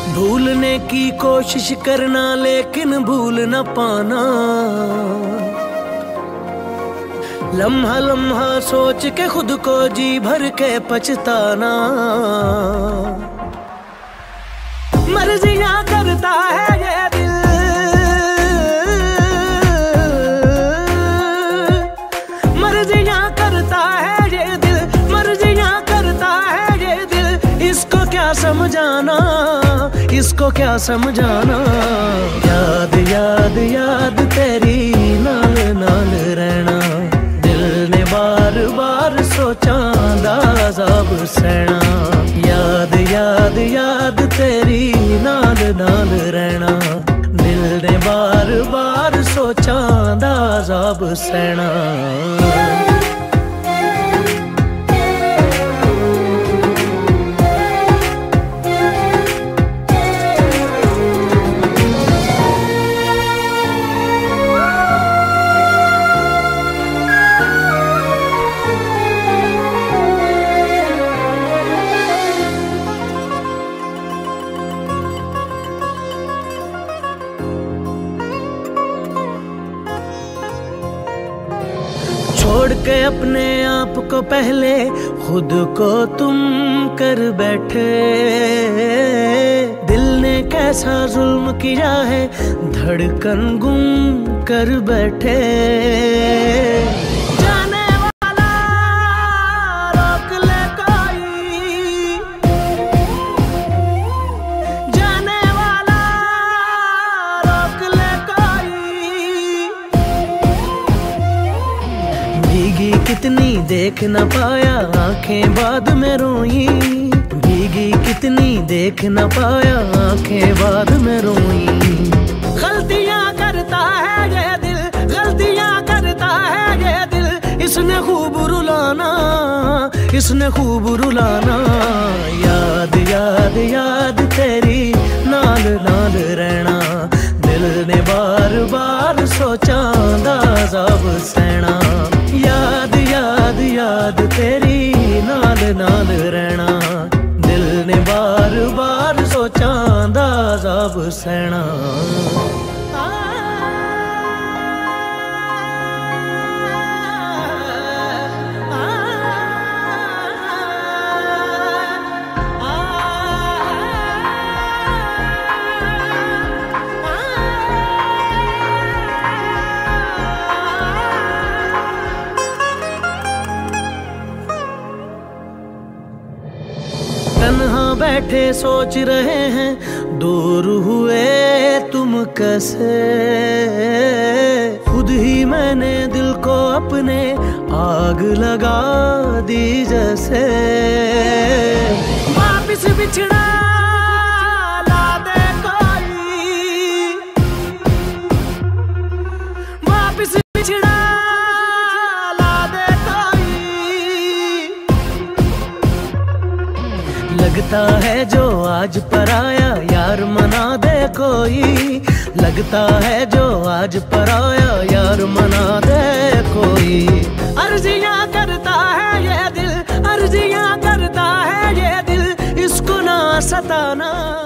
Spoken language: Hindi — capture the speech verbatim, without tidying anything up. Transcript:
भूलने की कोशिश करना लेकिन भूल न पाना, लम्हा लम्हा सोच के खुद को जी भर के पछताना। मर्जियां करता है ये दिल, मर्जियां करता है ये दिल, मर्जियां करता है ये दिल। इसको क्या समझाना, इसको क्या समझाना। याद याद याद तेरी नाल नाल रहना, दिल ने बार बार सोचा दाज़ाब सहना। याद याद याद तेरी नाल नाल रहना, दिल ने बार बार सोचा दाज़ाब सहना। छोड़ के अपने आप को पहले खुद को तुम कर बैठे। दिल ने कैसा जुल्म किया है, धड़कन गुम कर बैठे। जाने वाला रोक ले कोई, जाने वाला रोक ले कोई। भीगी कितनी देख न पाया, आंखें बाद में रोई। भीगी कितनी देख न पाया, आंखें बाद में रोई। गलतियां करता है ये दिल, गलतियां करता है ये दिल। इसने खूब रुलाना, इसने खूब रुलाना। याद याद याद तेरी नाल नाल रहना, दिल ने बार बार सोचा दाज़ाब सहना। याद याद याद तेरी नाल नाल रहना, दिल ने बार बार सोचा दाज़ाब सहना। तन्हा बैठे सोच रहे हैं, दूर हुए तुम कैसे। खुद ही मैंने दिल को अपने आग लगा दी जैसे। वापिस बिछड़ा ला दे कोई, वापिस बिछड़ा लगता है जो आज पराया, यार मना दे कोई। लगता है जो आज पराया, यार मना दे कोई। अर्जियां करता है ये दिल, अर्जियां करता है ये दिल। इसको ना सताना।